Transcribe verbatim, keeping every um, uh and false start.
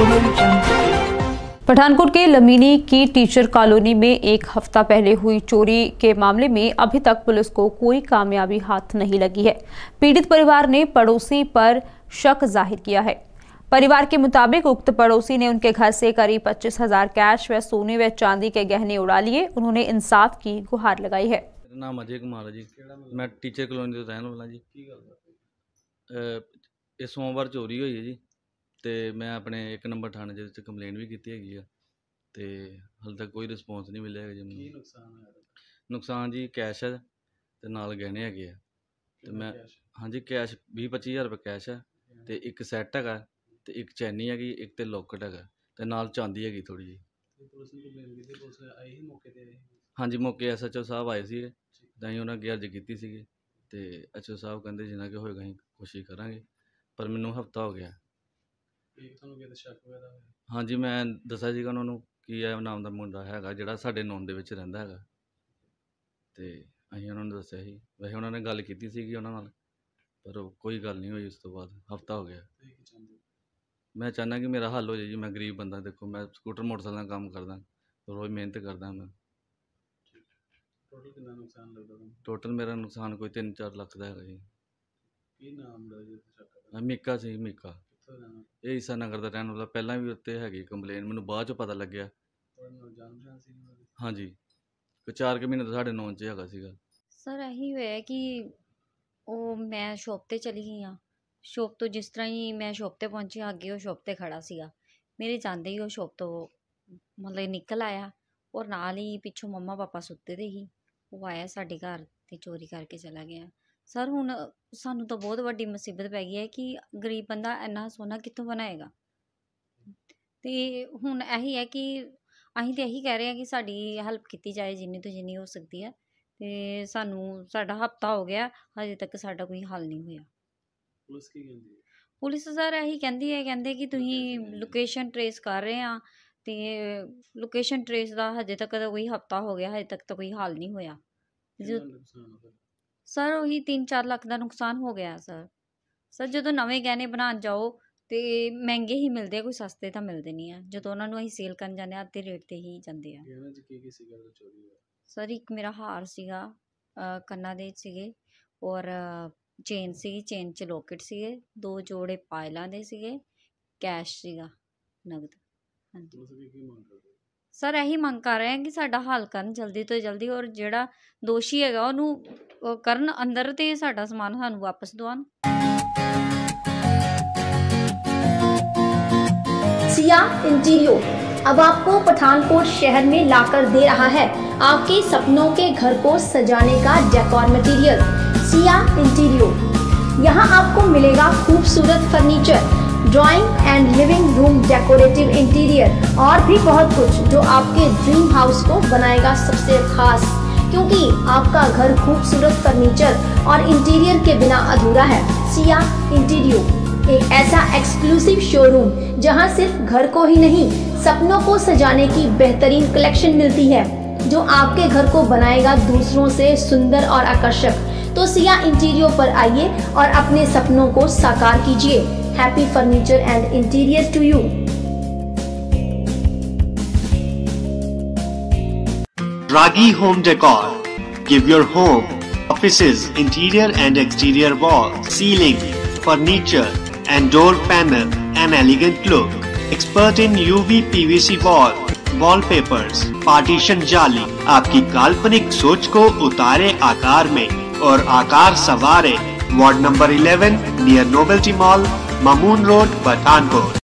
पठानकोट के लमीनी की teacher colony में एक हफ्ता पहले हुई चोरी के मामले में अभी तक पुलिस को कोई कामयाबी हाथ नहीं लगी है। पीड़ित परिवार ने पड़ोसी पर शक जाहिर किया है। परिवार के मुताबिक उक्त पड़ोसी ने उनके घर से करीब पच्चीस हजार कैश व सोने व चांदी के गहने उड़ा लिए। उन्होंने इंसाफ की गुहार लगाई है। मेरा नाम अजय कुमार है जी, मैं टीचर कॉलोनी का रहने वाला जी। ਇਹ ਸੋਮਵਾਰ ਚੋਰੀ ਹੋਈ ਹੈ ਜੀ ਤੇ ਮੈਂ ਆਪਣੇ ਇੱਕ ਨੰਬਰ ਥਾਣੇ ਦੇ ਵਿੱਚ ਕੰਪਲੇਂਟ ਵੀ ਕੀਤੀ ਹੈਗੀ ਆ ਤੇ ਹਾਲੇ ਤੱਕ ਕੋਈ ਰਿਸਪੌਂਸ ਨਹੀਂ ਮਿਲਿਆ ਹੈਗਾ ਜੀ ਮੈਨੂੰ। ਕੀ ਨੁਕਸਾਨ ਹੋਇਆ? ਨੁਕਸਾਨ ਜੀ ਕੈਸ਼ ਹੈ ਤੇ ਨਾਲ ਗਹਿਣੇ ਹੈਗੇ ਆ ਤੇ ਮੈਂ ਹਾਂਜੀ ਕੈਸ਼ ਵੀਹ ਪੱਚੀ ਹਜ਼ਾਰ ਰੁਪਏ ਕੈਸ਼ ਹੈ ਤੇ ਇੱਕ ਸੈੱਟ ਹੈਗਾ ਤੇ ਇੱਕ ਚੈਨੀ ਹੈਗੀ, ਇੱਕ ਤੇ ਲੋਕਟ ਹੈਗਾ ਤੇ ਨਾਲ ਚਾਂਦੀ ਹੈਗੀ ਥੋੜੀ ਜੀ। ਪੁਲਿਸ ਨੂੰ ਕੰਪਲੇਂਟ ਕੀਤੀ, ਪੁਲਿਸ ਆਈ ਹੀ ਮੌਕੇ ਤੇ? ਹਾਂਜੀ ਮੌਕੇ ਐਸ ਐਚ ਓ ਸਾਹਿਬ ਆਏ ਸੀ ਤਾਂ ਅਸੀਂ ਉਹਨਾਂ ਅੱਗੇ ਅਰਜ਼ ਕੀਤੀ ਸੀਗੀ ਤੇ ਐਚ ਓ ਸਾਹਿਬ ਕਹਿੰਦੇ ਜਿੰਨਾ ਕਿ ਹੋਏਗਾ ਅਸੀਂ ਕੋਸ਼ਿਸ਼ ਕਰਾਂਗੇ। ਪਰ ਮੈਨੂੰ ਹਫਤਾ ਹੋ ਗਿਆ। ਤੁਹਾਨੂੰ ਕਿਤੇ ਸ਼ੱਕ ਵਗੈਰਾ ਹੋਇਆ? ਹਾਂਜੀ ਮੈਂ ਦੱਸਿਆ ਸੀਗਾ ਉਹਨਾਂ ਨੂੰ ਕਿ ਇਹ ਨਾਮ ਦਾ ਮੁੰਡਾ ਹੈਗਾ ਜਿਹੜਾ ਸਾਡੇ ਨੌਨ ਦੇ ਵਿੱਚ ਰਹਿੰਦਾ ਹੈਗਾ ਤੇ ਅਸੀਂ ਉਹਨਾਂ ਨੂੰ ਦੱਸਿਆ ਸੀ। ਵੈਸੇ ਉਹਨਾਂ ਨੇ ਗੱਲ ਕੀਤੀ ਸੀਗੀ ਉਹਨਾਂ ਨਾਲ ਪਰ ਕੋਈ ਗੱਲ ਨਹੀਂ ਹੋਈ। ਉਸ ਤੋਂ ਬਾਅਦ ਹਫਤਾ ਹੋ ਗਿਆ। ਮੈਂ ਚਾਹੁੰਦਾ ਕਿ ਮੇਰਾ ਹੱਲ ਹੋ ਜਾਏ ਜੀ। ਮੈਂ ਗਰੀਬ ਬੰਦਾ, ਦੇਖੋ ਮੈਂ ਸਕੂਟਰ ਮੋਟਰਸਾਈਕਲ ਦਾ ਕੰਮ ਕਰਦਾ, ਰੋਜ਼ ਮਿਹਨਤ ਕਰਦਾ ਮੈਂ। ਟੋਟਲ ਕਿੰਨਾ ਨੁਕਸਾਨ ਲੱਗਦਾ ਤੁਹਾਨੂੰ? ਟੋਟਲ ਮੇਰਾ ਨੁਕਸਾਨ ਕੋਈ ਤਿੰਨ ਚਾਰ ਲੱਖ ਦਾ ਹੈਗਾ ਜੀ। ਕੀ ਨਾਮ ਦਾ ਜੀ? ਮੀਕਾ ਸੀ, ਮੀਕਾ। ਇਹ ਈਸਾ ਨਗਰ ਦਾ ਰਹਿਣ ਵਾਲਾ। ਪਹਿਲਾਂ ਵੀ ਉੱਤੇ ਹੈਗੀ ਕੰਪਲੇਨ, ਮੈਨੂੰ ਬਾਅਦ ਚੋਂ ਪਤਾ ਲੱਗਿਆ। ਹਾਂਜੀ ਕੋਈ ਚਾਰ ਕੁ ਮਹੀਨੇ ਤੋਂ ਸਾਡੇ ਨੌਨ 'ਚ ਹੈਗਾ ਸੀਗਾ। ਸਰ ਇਹੀ ਹੋਇਆ ਕਿ ਉਹ ਮੈਂ ਸ਼ੋਪ 'ਤੇ ਚਲੀ ਗਈ ਹਾਂ। ਸ਼ੋਪ ਤੋਂ ਜਿਸ ਤਰ੍ਹਾਂ ਹੀ ਮੈਂ ਸ਼ੋਪ 'ਤੇ ਪਹੁੰਚੀ, ਅੱਗੇ ਉਹ ਸ਼ੋਪ 'ਤੇ ਖੜ੍ਹਾ ਸੀਗਾ। ਮੇਰੇ ਜਾਂਦੇ ਹੀ ਉਹ ਸ਼ੋਪ ਤੋਂ ਮਤਲਬ ਨਿਕਲ ਆਇਆ ਔਰ ਨਾਲ ਹੀ ਪਿੱਛੋਂ ਮੰਮਾ ਪਾਪਾ ਸੁੱਤੇ ਦੇ ਹੀ। ਉਹ ਆਇਆ ਸਾਡੇ ਘਰ ਅਤੇ ਚੋਰੀ ਕਰਕੇ ਚਲਾ ਗਿਆ। ਸਰ ਹੁਣ ਸਾਨੂੰ ਤਾਂ ਬਹੁਤ ਵੱਡੀ ਮੁਸੀਬਤ ਪੈ ਗਈ ਹੈ ਕਿ ਗਰੀਬ ਬੰਦਾ ਇੰਨਾ ਸੋਨਾ ਕਿੱਥੋਂ ਬਣਾਏਗਾ। ਅਤੇ ਹੁਣ ਇਹੀ ਹੈ ਕਿ ਅਸੀਂ ਤਾਂ ਇਹੀ ਕਹਿ ਰਹੇ ਹਾਂ ਕਿ ਸਾਡੀ ਹੈਲਪ ਕੀਤੀ ਜਾਏ ਜਿੰਨੀ ਤੋਂ ਜਿੰਨੀ ਹੋ ਸਕਦੀ ਹੈ। ਅਤੇ ਸਾਨੂੰ ਸਾਡਾ ਹਫ਼ਤਾ ਹੋ ਗਿਆ, ਹਜੇ ਤੱਕ ਸਾਡਾ ਕੋਈ ਹੱਲ ਨਹੀਂ ਹੋਇਆ। ਪੁਲਿਸ ਕੀ ਕਹਿੰਦੀ ਹੈ? ਪੁਲਿਸ ਸਰ ਇਹੀ ਕਹਿੰਦੀ ਹੈ, ਕਹਿੰਦੇ ਕਿ ਤੁਸੀਂ ਲੋਕੇਸ਼ਨ ਟਰੇਸ ਕਰ ਰਹੇ ਹਾਂ ਅਤੇ ਲੋਕੇਸ਼ਨ ਟਰੇਸ ਦਾ ਹਜੇ ਤੱਕ ਤਾਂ ਕੋਈ ਹਫ਼ਤਾ ਹੋ ਗਿਆ, ਹਜੇ ਤੱਕ ਤਾਂ ਕੋਈ ਹੱਲ ਨਹੀਂ ਹੋਇਆ। ਸਰ ਉਹੀ ਤਿੰਨ ਚਾਰ ਲੱਖ ਦਾ ਨੁਕਸਾਨ ਹੋ ਗਿਆ ਸਰ। ਸਰ ਜਦੋਂ ਨਵੇਂ ਗਹਿਣੇ ਬਣਾਉਣ ਜਾਓ ਤਾਂ ਮਹਿੰਗੇ ਹੀ ਮਿਲਦੇ ਆ, ਕੋਈ ਸਸਤੇ ਤਾਂ ਮਿਲਦੇ ਨਹੀਂ ਆ। ਜਦੋਂ ਉਹਨਾਂ ਨੂੰ ਅਸੀਂ ਸੇਲ ਕਰਨ ਜਾਂਦੇ ਹਾਂ ਅੱਧੇ ਰੇਟ 'ਤੇ ਹੀ ਜਾਂਦੇ ਆ। ਸਰ ਇੱਕ ਮੇਰਾ ਹਾਰ ਸੀਗਾ, ਕੰਨਾਂ ਦੇ ਸੀਗੇ ਔਰ ਚੇਨ ਸੀਗੀ, ਚੇਨ 'ਚ ਲੋਕਟ ਸੀਗੇ, ਦੋ ਜੋੜੇ ਪਾਇਲਾਂ ਦੇ ਸੀਗੇ, ਕੈਸ਼ ਸੀਗਾ ਨਗਦ। ਹਾਂਜੀ ਸਰ ਇਹੀ ਮੰਗ ਕਰ ਰਹੇ ਹਾਂ ਕਿ ਸਾਡਾ ਹੱਲ ਕਰਨ ਜਲਦੀ ਤੋਂ ਜਲਦੀ ਔਰ ਜਿਹੜਾ ਦੋਸ਼ੀ ਹੈਗਾ ਉਹਨੂੰ ਕਰਨ ਅੰਦਰ ਤੇ ਸਾਡਾ ਸਮਾਨ ਸਾਨੂੰ ਵਾਪਸ ਦਿਵਾਉਣ। सिया इंटीरियर अब आपको पठानकोट शहर में लाकर दे रहा है आपके सपनों के घर को सजाने का डेकोर मटेरियल। सिया इंटीरियर यहाँ आपको मिलेगा खूबसूरत furniture, drawing and living room decorative interior और भी बहुत कुछ जो आपके ड्रीम हाउस को बनाएगा सबसे खास, क्योंकि आपका घर खूबसूरत फर्नीचर और इंटीरियर के बिना अधूरा है। सिया इंटीरियर एक ऐसा एक्सक्लूसिव शोरूम जहां सिर्फ घर को ही नहीं सपनों को सजाने की बेहतरीन कलेक्शन मिलती है, जो आपके घर को बनाएगा दूसरों से सुंदर और आकर्षक। तो सिया इंटीरियर पर आइए और अपने सपनों को साकार कीजिए। Happy furniture and interior to you. Ragi Home Decor. Give your home, offices, interior and exterior walls, ceiling, furniture and door panel an elegant look. Expert in U V P V C wall, wallpapers, partition जाली आपकी काल्पनिक सोच को उतारे आकार में और आकार संवारे। Ward number eleven near novelty mall, Mamoon road, Pathankot.